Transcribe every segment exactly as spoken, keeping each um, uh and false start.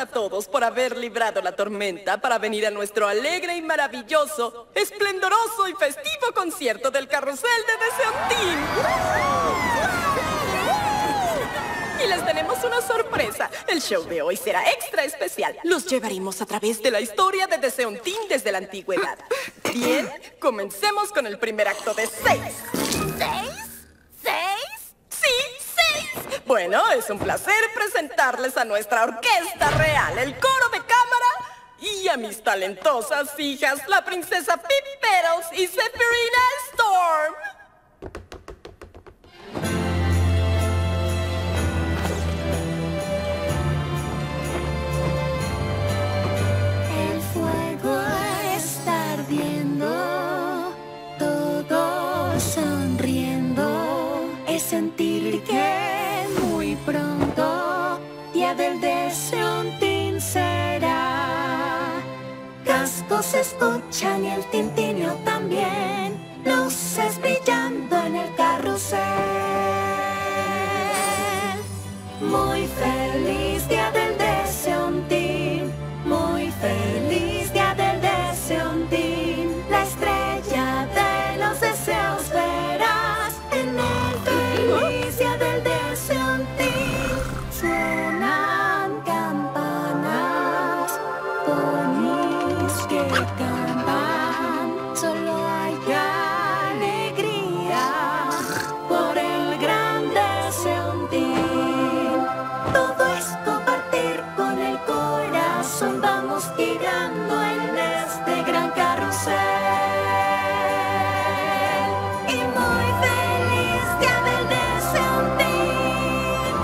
a todos por haber librado la tormenta para venir a nuestro alegre y maravilloso, esplendoroso y festivo concierto del Carrusel de Deseontín. Y les tenemos una sorpresa. El show de hoy será extra especial. Los llevaremos a través de la historia de Deseontín desde la antigüedad. Bien, comencemos con el primer acto de seis. ¿Seis? ¿Seis? Sí, seis. Bueno, es un placer presentarles a nuestra orquesta real, el coro de cámara, y a mis talentosas hijas, la princesa Pip Petals y Zephyrina Storm. El fuego está ardiendo, todos sonriendo. Es sentir que muy pronto día del Deseontín será. Cascos se escuchan y el tintinio también, luces brillando en el carrusel. Muy feliz día del Deseontín, muy feliz día del Deseontín. La estrella de los deseos verás en el feliz día del Deseontín. Suenan campanas, ponis que cantan, solo hay alegría por el gran Deseontín. Todo es compartir con el corazón, vamos girando en este gran carrusel. Y muy feliz día del Deseontín.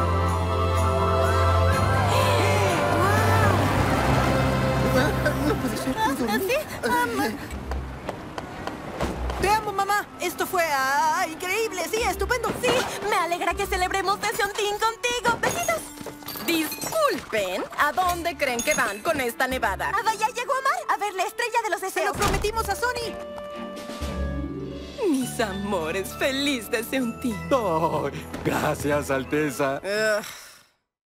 No puede ser, ¿puedo? ¿Sí? Um, Te amo, mamá. Esto fue ah, increíble, sí, estupendo. sí, me alegra que celebremos Deseontín contigo. Besitos. Disculpen, ¿a dónde creen que van con esta nevada? Ada ya llegó Omar a ver la estrella de los Se lo deseos. prometimos a Sony. Mis amores, feliz Deseontín. Oh, gracias, Alteza. Ugh.